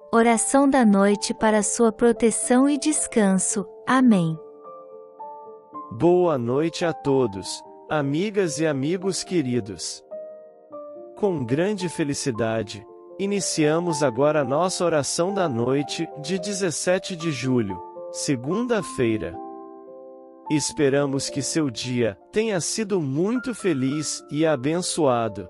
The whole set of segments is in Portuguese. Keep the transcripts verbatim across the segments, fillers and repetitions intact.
Oração da noite para sua proteção e descanso. Amém. Boa noite a todos, amigas e amigos queridos. Com grande felicidade, iniciamos agora a nossa oração da noite de dezessete de julho, segunda-feira. Esperamos que seu dia tenha sido muito feliz e abençoado.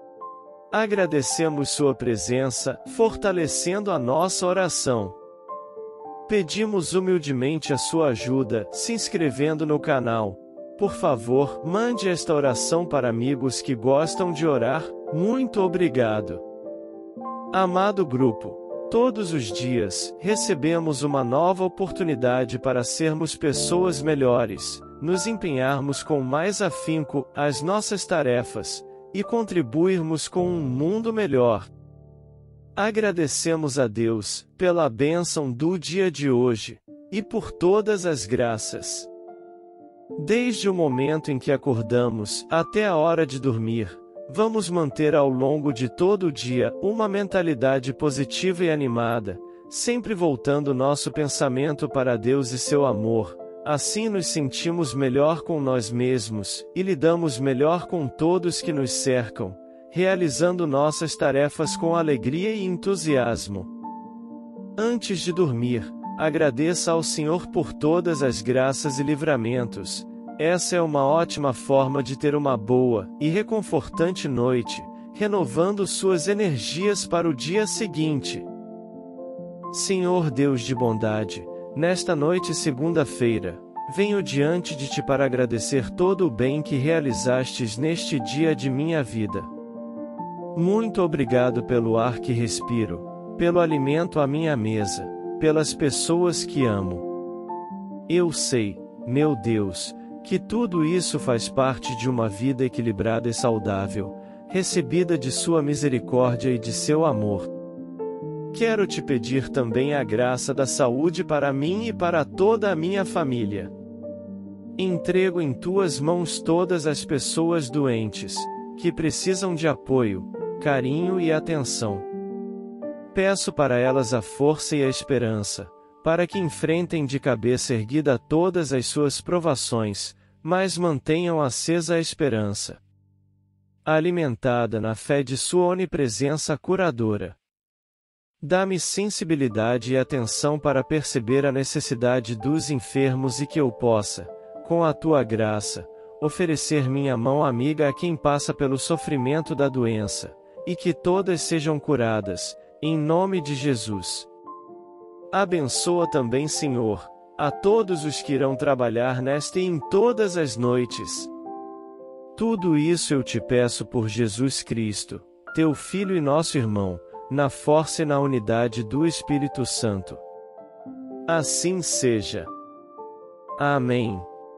Agradecemos sua presença, fortalecendo a nossa oração. Pedimos humildemente a sua ajuda, se inscrevendo no canal. Por favor, mande esta oração para amigos que gostam de orar. Muito obrigado. Amado grupo, todos os dias, recebemos uma nova oportunidade para sermos pessoas melhores, nos empenharmos com mais afinco às nossas tarefas, e contribuirmos com um mundo melhor. Agradecemos a Deus pela bênção do dia de hoje, e por todas as graças. Desde o momento em que acordamos até a hora de dormir, vamos manter ao longo de todo o dia uma mentalidade positiva e animada, sempre voltando nosso pensamento para Deus e seu amor. Assim nos sentimos melhor com nós mesmos, e lidamos melhor com todos que nos cercam, realizando nossas tarefas com alegria e entusiasmo. Antes de dormir, agradeça ao Senhor por todas as graças e livramentos. Essa é uma ótima forma de ter uma boa e reconfortante noite, renovando suas energias para o dia seguinte. Senhor Deus de bondade, nesta noite segunda-feira, venho diante de Ti para agradecer todo o bem que realizastes neste dia de minha vida. Muito obrigado pelo ar que respiro, pelo alimento à minha mesa, pelas pessoas que amo. Eu sei, meu Deus, que tudo isso faz parte de uma vida equilibrada e saudável, recebida de Sua misericórdia e de Seu amor. Quero te pedir também a graça da saúde para mim e para toda a minha família. Entrego em tuas mãos todas as pessoas doentes, que precisam de apoio, carinho e atenção. Peço para elas a força e a esperança, para que enfrentem de cabeça erguida todas as suas provações, mas mantenham acesa a esperança, alimentada na fé de sua onipresença curadora. Dá-me sensibilidade e atenção para perceber a necessidade dos enfermos e que eu possa, com a Tua graça, oferecer minha mão amiga a quem passa pelo sofrimento da doença, e que todas sejam curadas, em nome de Jesus. Abençoa também, Senhor, a todos os que irão trabalhar nesta e em todas as noites. Tudo isso eu te peço por Jesus Cristo, Teu Filho e nosso irmão, na força e na unidade do Espírito Santo. Assim seja. Amém.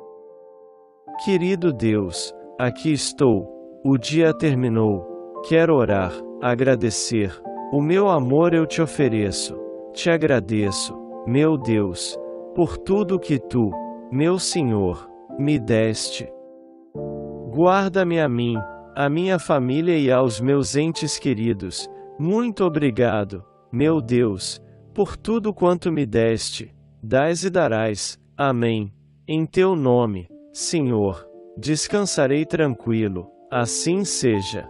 Querido Deus, aqui estou, o dia terminou, quero orar, agradecer, o meu amor eu te ofereço, te agradeço, meu Deus, por tudo que Tu, meu Senhor, me deste. Guarda-me a mim, a minha família e aos meus entes queridos. Muito obrigado, meu Deus, por tudo quanto me deste, dás e darás. Amém. Em Teu nome, Senhor, descansarei tranquilo, assim seja.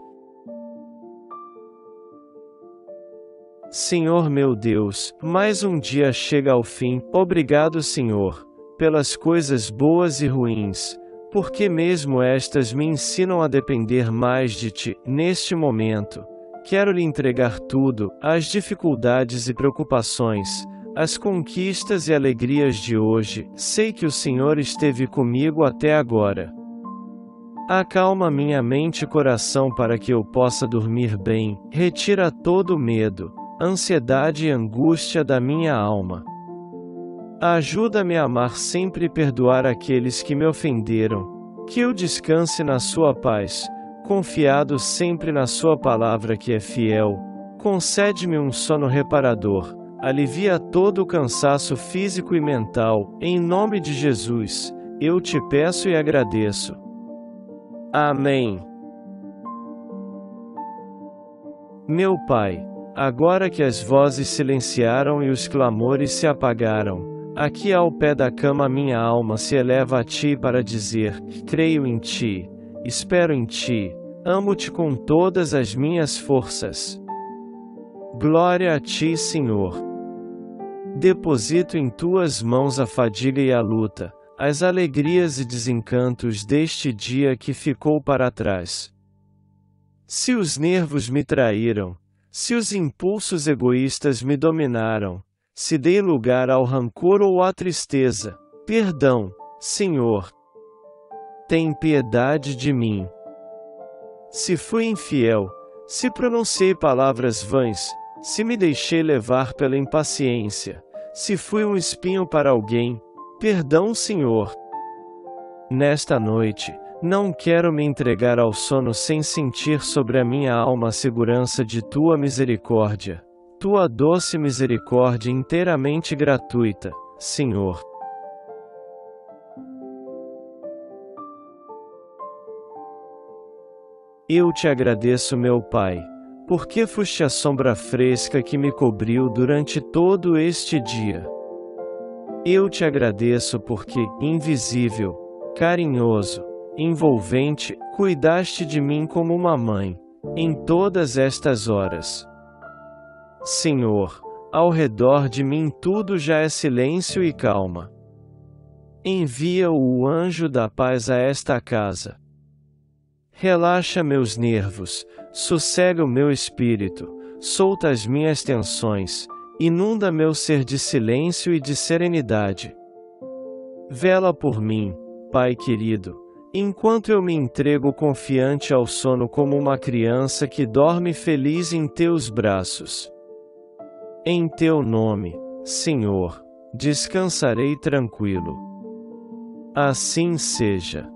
Senhor meu Deus, mais um dia chega ao fim. Obrigado, Senhor, pelas coisas boas e ruins, porque mesmo estas me ensinam a depender mais de Ti. Neste momento, quero lhe entregar tudo, as dificuldades e preocupações, as conquistas e alegrias de hoje. Sei que o Senhor esteve comigo até agora. Acalma minha mente e coração para que eu possa dormir bem. Retira todo o medo, ansiedade e angústia da minha alma. Ajuda-me a amar sempre e perdoar aqueles que me ofenderam. Que eu descanse na Sua paz, confiado sempre na Sua palavra que é fiel. Concede-me um sono reparador, alivia todo o cansaço físico e mental. Em nome de Jesus, eu te peço e agradeço. Amém. Meu Pai, agora que as vozes silenciaram e os clamores se apagaram, aqui ao pé da cama minha alma se eleva a ti para dizer: creio em ti, espero em ti, amo-te com todas as minhas forças. Glória a ti, Senhor. Deposito em tuas mãos a fadiga e a luta, as alegrias e desencantos deste dia que ficou para trás. Se os nervos me traíram, se os impulsos egoístas me dominaram, se dei lugar ao rancor ou à tristeza, perdão, Senhor. Tem piedade de mim. Se fui infiel, se pronunciei palavras vãs, se me deixei levar pela impaciência, se fui um espinho para alguém, perdão, Senhor. Nesta noite, não quero me entregar ao sono sem sentir sobre a minha alma a segurança de tua misericórdia, tua doce misericórdia inteiramente gratuita, Senhor. Eu te agradeço, meu Pai, porque foste a sombra fresca que me cobriu durante todo este dia. Eu te agradeço porque, invisível, carinhoso, envolvente, cuidaste de mim como uma mãe, em todas estas horas. Senhor, ao redor de mim tudo já é silêncio e calma. Envia o anjo da paz a esta casa. Relaxa meus nervos, sossega o meu espírito, solta as minhas tensões, inunda meu ser de silêncio e de serenidade. Vela por mim, Pai querido, enquanto eu me entrego confiante ao sono como uma criança que dorme feliz em teus braços. Em teu nome, Senhor, descansarei tranquilo. Assim seja.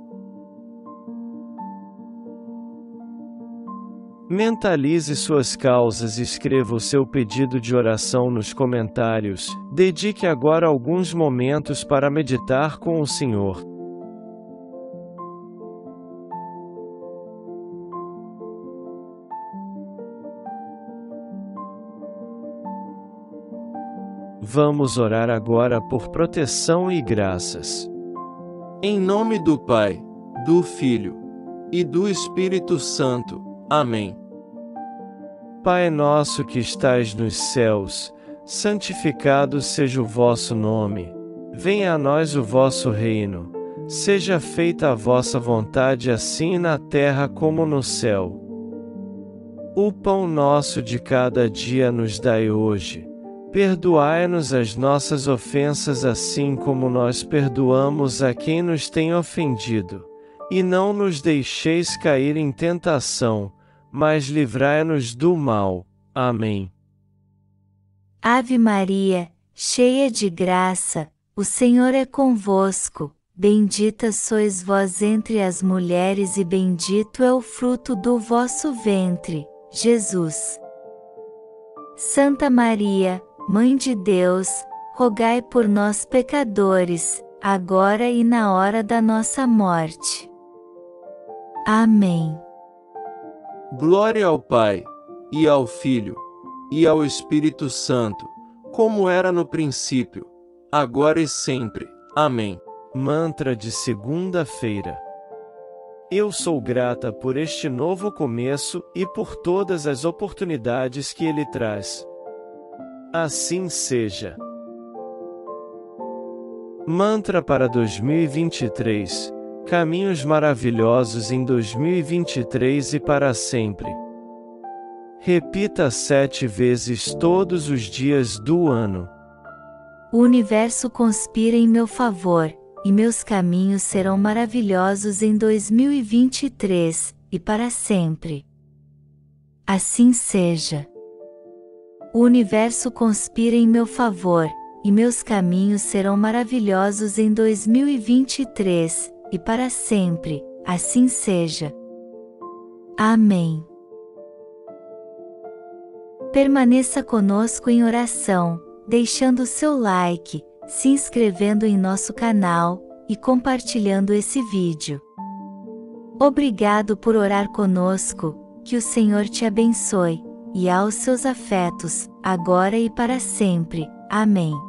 Mentalize suas causas e escreva o seu pedido de oração nos comentários. Dedique agora alguns momentos para meditar com o Senhor. Vamos orar agora por proteção e graças. Em nome do Pai, do Filho e do Espírito Santo. Amém. Pai nosso que estais nos céus, santificado seja o vosso nome. Venha a nós o vosso reino. Seja feita a vossa vontade assim na terra como no céu. O pão nosso de cada dia nos dai hoje. Perdoai-nos as nossas ofensas assim como nós perdoamos a quem nos tem ofendido. E não nos deixeis cair em tentação, mas livrai-nos do mal. Amém. Ave Maria, cheia de graça, o Senhor é convosco. Bendita sois vós entre as mulheres e bendito é o fruto do vosso ventre, Jesus. Santa Maria, Mãe de Deus, rogai por nós pecadores, agora e na hora da nossa morte. Amém. Glória ao Pai, e ao Filho, e ao Espírito Santo, como era no princípio, agora e sempre. Amém. Mantra de segunda-feira. Eu sou grata por este novo começo e por todas as oportunidades que ele traz. Assim seja. Mantra para dois mil e vinte e três. Caminhos maravilhosos em dois mil e vinte e três e para sempre. Repita sete vezes todos os dias do ano. O universo conspira em meu favor, e meus caminhos serão maravilhosos em dois mil e vinte e três, e para sempre. Assim seja. O universo conspira em meu favor, e meus caminhos serão maravilhosos em dois mil e vinte e três, e para sempre. Assim seja. Amém. Permaneça conosco em oração, deixando seu like, se inscrevendo em nosso canal, e compartilhando esse vídeo. Obrigado por orar conosco, que o Senhor te abençoe. e aos seus afetos, agora e para sempre. Amém.